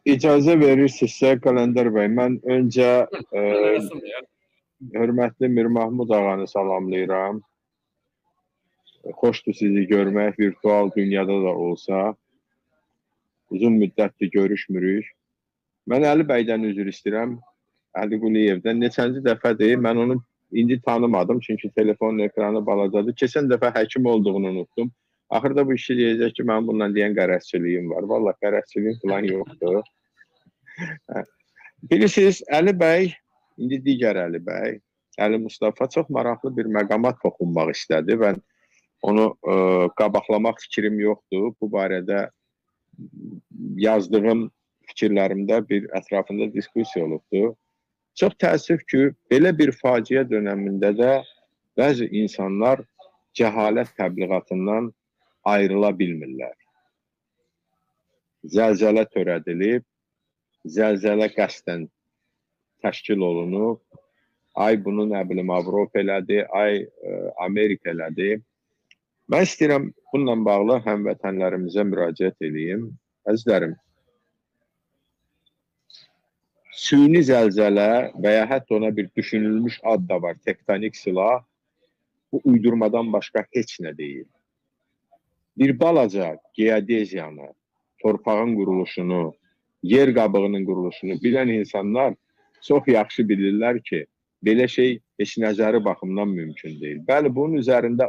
İcazə verirsinizsə, Qalender bəy, mən öncə Buyurasın ya. hörmətli Mir Mahmud ağanı salamlayıram. Xoşdur sizi görmək, virtual dünyada da olsa. Uzun müddətdir görüşmürük. Mən Əli bəydən üzr istəyirəm. Əli Quliyevdən. Neçənci dəfədir, mən onu indi tanımadım, çünki telefonun ekranı balacadır. Keçən dəfə həkim olduğunu unutdum. Axırda bu işi deyəcək ki, mənim bundan deyən qərəzçiliyim var. Vallahi qərəzçiliyim falan yoxdur. Bilirsiniz, Əli bəy, indi digər Əli bəy, Əli Mustafa çox maraqlı bir məqama toxunmaq istədi və onu qabaqlamaq fikrim yoxdur. Bu barədə yazdığım fikirlərimdə bir ətrafında diskussiya olubdur. Çox təəssüf ki, belə bir faciə dönəmində də bəzi insanlar cəhalət təbliğatından ayrıla bilmirlər. Zəlzələ törədilib, zəlzələ qəsdən təşkil olunub, ay bunu nə bilim Avropa elədi, ay Amerika elədi. Mən istəyirəm bununla bağlı həmvətənlərimizə müraciət edeyim. Əzizlərim, süni zəlzələ və ya hətta ona bir düşünülmüş ad da var, tektonik silah, bu uydurmadan başqa heç nə deyil. Bir balaca geodeziyanı, torpağın quruluşunu, yer qabığının quruluşunu bilən insanlar çox yaxşı bilirlər ki, belə şey heç nəzəri baxımdan mümkün deyil. Bəli, bunun üzərində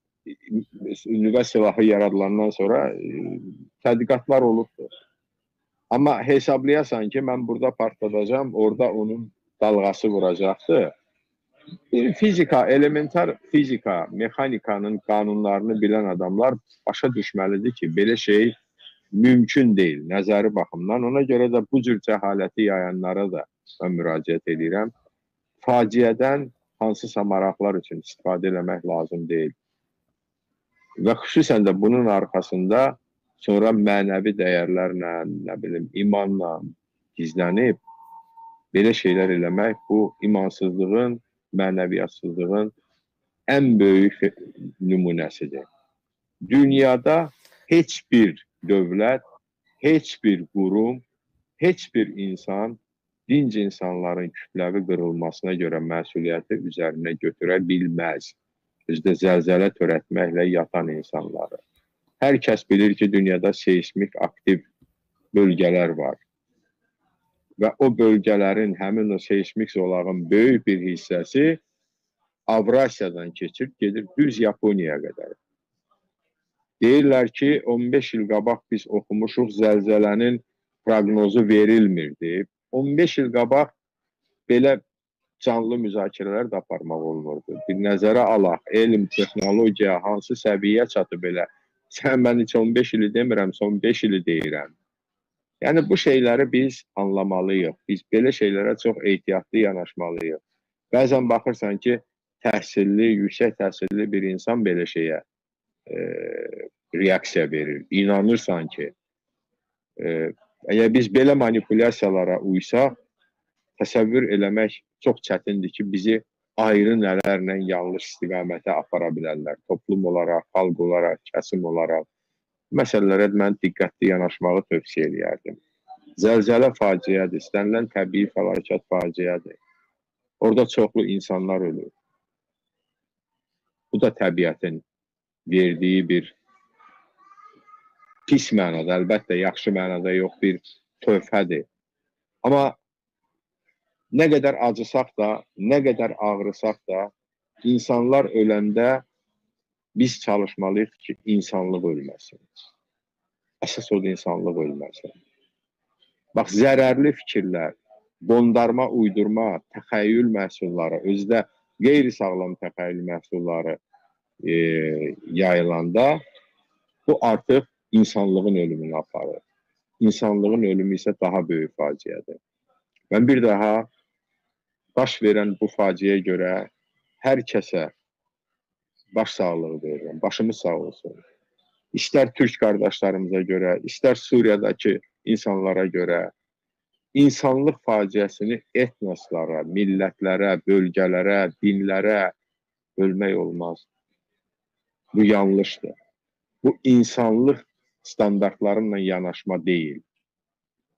nüvə silahı yaradılandan sonra tədqiqatlar olubdur. Amma hesablayasan ki, mən burada partladacam, orada onun dalğası vuracaqdır. Bir fizika, elementar fizika, mexanikanın qanunlarını bilən adamlar başa düşməlidir ki, belə şey mümkün deyil nəzəri baxımdan. Ona görə də bu cür cəhaləti yayanlara da mən müraciət edirəm. Faciədən hansısa maraqlar üçün istifadə eləmək lazım deyil. Və xüsusən də bunun arxasında sonra mənəvi dəyərlərlə, nə bilim, imanla gizlənib belə şeylər eləmək bu imansızlığın, mənəviyyətsizliyinin ən böyük nümunəsidir. Dünyada heç bir dövlət, heç bir qurum, heç bir insan dinc insanların kütləvi qırılmasına görə məsuliyyəti üzərinə götürə bilməz. Özdə zəlzələ törətməklə yatan insanları. Hər kəs bilir ki, dünyada seismik aktiv bölgələr var. Və o bölgələrin, həmin o seismik zolağın böyük bir hissəsi Avrasiyadan keçir, gedir düz Yaponiyaya qədər. Deyirlər ki, 15 il qabaq biz oxumuşuq, zəlzələnin proqnozu verilmirdi. 15 il qabaq belə canlı müzakirələr də aparmaq olmurdu. Bir nəzərə alaq, elm, texnologiya hansı səviyyə çatıb elə. Mən heç 15 ili demirəm, son 5 ili deyirəm. Yəni bu şeyləri biz anlamalıyıq. Biz belə şeylərə çox ehtiyatlı yanaşmalıyıq. Bəzən baxırsan ki, təhsilli, yüksək təhsilli bir insan belə şeyə reaksiya verir. İnanırsan ki, əgər biz belə manipulyasiyalara uysaq, təsəvvür eləmək çox çətindir ki, bizi ayrı nələrlə yanlış istiqamətə apara bilərlər. Toplum olaraq, xalq olaraq, kəsim olaraq. Məsələlərə mən diqqətli yanaşmağı tövsiyə edərdim. Zəlzələ faciədir, istənilən təbii fəlakət faciədir. Orada çoxlu insanlar ölür. Bu da təbiətin verdiyi bir pis mənada, əlbəttə yaxşı mənada yox, bir tövhədir. Amma nə qədər acısaq da, nə qədər ağrısaq da, insanlar öləndə biz çalışmalıyıq ki, insanlıq ölməsin. Əsas odur insanlıq ölməsin. Bax, zərərli fikirlər, bondarma, uydurma, təxəyyül məhsulları, özdə qeyri-sağlam təxəyyül məhsulları yayılanda bu artıq insanlığın ölümünü aparır. İnsanlığın ölümü isə daha böyük faciədir. Mən bir daha baş verən bu faciəyə görə hər kəsə baş sağlığı verirəm. Başımız sağ olsun. İstər Türk qardaşlarımıza görə, istər Suriyadakı insanlara görə insanlıq faciəsini etnoslara, millətlərə, bölgələrə, dinlərə bölmək olmaz. Bu yanlışdır. Bu insanlıq standartlarıyla yanaşma deyil.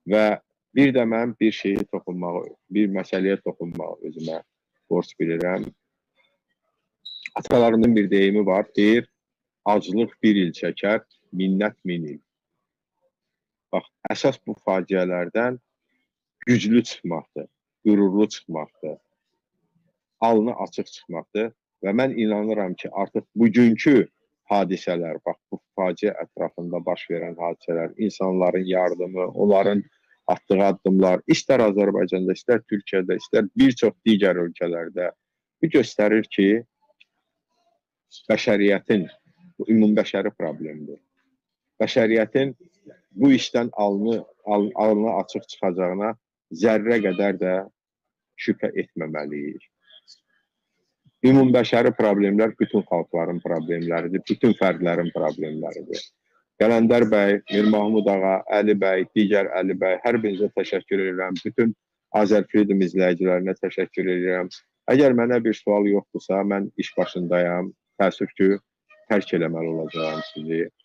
Və bir də mən bir şeyi toxunmağı, bir məsələyə toxunmağı özümə borc bilirəm. Atalarımın bir deyimi var, deyir, aclıq bir il çəkər, minnət min il. Bax, əsas bu faciələrdən güclü çıxmaqdır, qürurlu çıxmaqdır, alnı açıq çıxmaqdır və mən inanıram ki, artıq bugünkü hadisələr, bax, bu faciə ətrafında baş verən hadisələr, insanların yardımı, onların atdığı addımlar, istər Azərbaycanda, istər Türkiyədə, istər bir çox digər ölkələrdə bu göstərir ki, bəşəriyyətin, bu ümumbəşəri problemdir. Bəşəriyyətin bu işdən alnı açıq çıxacağına zərrə qədər də şübhə etməməliyik. Ümumbəşəri problemlər bütün xalqların problemləridir, bütün fərdlərin problemləridir. Qələndər bəy, Mir Mahmud ağa, Əli bəy, digər Əli bəy, hər birinizə təşəkkür edirəm. Bütün Azərfreedom izləyicilərinə təşəkkür edirəm. Əgər mənə bir sual yoxdursa, mən iş başındayam. Təəssüf ki, tərk eləməli olacağım sizi.